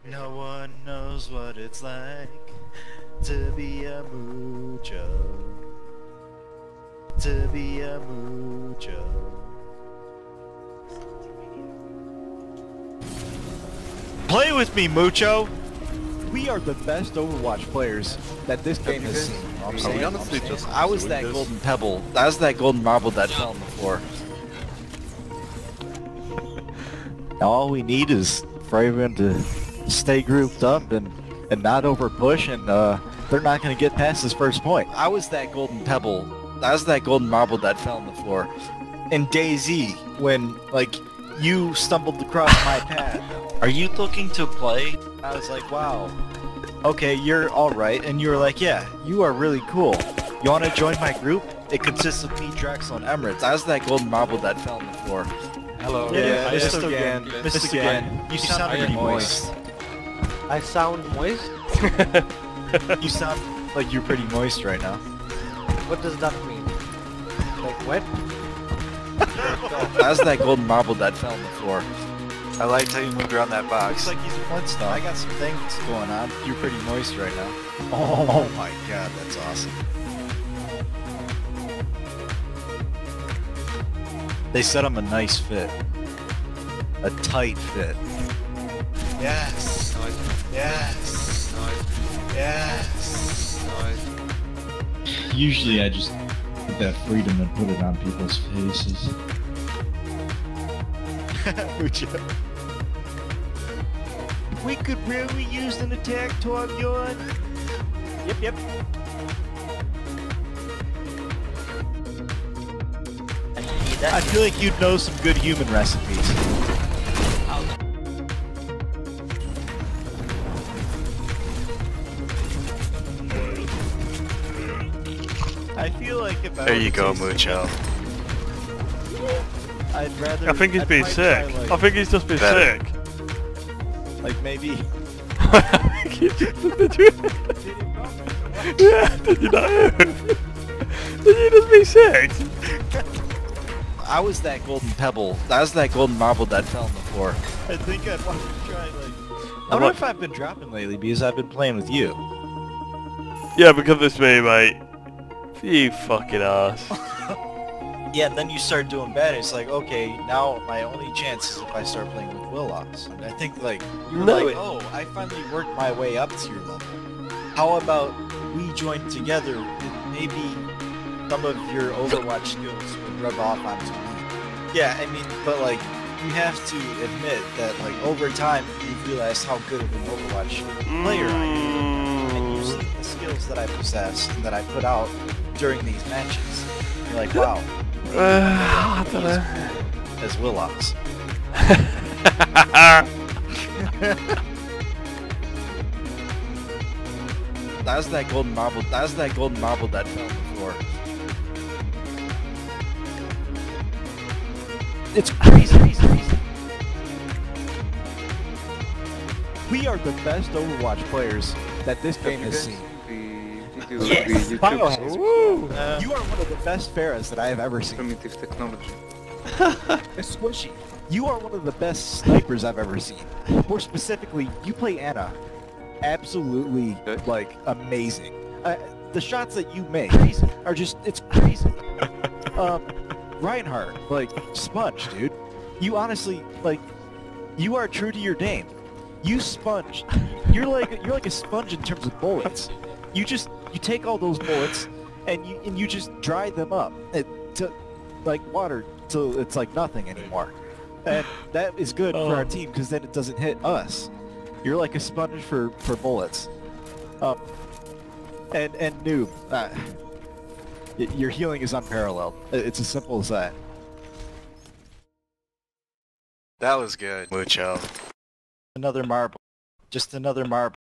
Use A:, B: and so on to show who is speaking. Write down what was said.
A: No one knows what it's like to be a moocho. To be a moocho. Play with me, Mucho!
B: We are the best Overwatch players that this game has seen.
C: We honestly just
A: I was that golden pebble. I was that golden marble that fell on the floor. Now all we need is for everyone to stay grouped up and not over push, and they're not going to get past this first point. I was that golden pebble. I was that golden marble that fell on the floor. In DayZ, when like you stumbled across my path. Are you looking to play? I was like, wow. Okay, you're alright. And you were like, yeah, you are really cool. You want to join my group? It consists of me, Drexel, and Emirates. I was that golden marble that fell on the floor.
C: hello.
B: Yeah,
A: I
B: missed
A: just
B: again.
A: Missed again. You sound pretty moist.
D: I sound moist?
A: You sound like you're pretty moist right now.
D: What does that mean? Like wet?
A: I was that golden marble that fell on the floor. I liked how you moved around that box. Looks like he's a Flintstone. I got some things going on. You're pretty moist right now. Oh my god, that's awesome. They said I'm a nice fit. A tight fit. Yes! Yes! Yes!
E: Usually I just get that freedom and put it on people's faces.
A: Mucho. We could really use an attack Torbjorn. Yep. I feel like you'd know some good human recipes. I feel like if I
F: There you go, Mucho.
A: I'd rather.
F: I think he's been sick. I think he's just been sick.
A: Like maybe.
F: Did you? Yeah, did you not hear him? Did you just be sick?
A: I was that golden pebble. I was that golden marble that fell on the floor. I think I'd want to try like. I don't know if I've been dropping lately because I've been playing with you.
F: Yeah, because it's me, mate. You fucking ass.
A: Yeah, and then you start doing bad. It's like, okay, now my only chance is if I start playing with Willos. And I think like you were like, oh, I finally worked my way up to your level. How about we join together? And maybe some of your Overwatch skills would rub off onto me. Yeah, I mean, but like you have to admit that like over time you realize how good of an Overwatch player I am, and you see the skills that I possess and that I put out during these matches. You're like, wow.
F: I don't know.
A: As Willos. That was that golden marble. That was that golden marble that fell on the floor. It's crazy.
B: We are the best Overwatch players that this game has seen.
C: Yes!
B: Biohazard.
F: Woo!
B: You are one of the best Pharahs that I have ever seen.
C: Primitive technology.
B: Squishy. You are one of the best snipers I've ever seen. More specifically, you play Anna. Absolutely, like, amazing. The shots that you make are just, it's crazy. Reinhardt, like, sponge, dude. You honestly, like, you are true to your name. You sponge. You're like a sponge in terms of bullets. You take all those bullets and you just dry them up to like water till it's like nothing anymore. And that is good for our team because then it doesn't hit us. You're like a sponge for bullets. And noob, your healing is unparalleled. It's as simple as that.
F: That was good, Mucho.
A: Another marble. Just another marble.